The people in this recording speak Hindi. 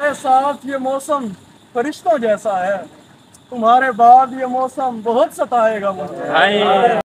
तुम्हारे साथ ये मौसम फरिश्तों जैसा है, तुम्हारे बाद ये मौसम बहुत सताएगा मुझे।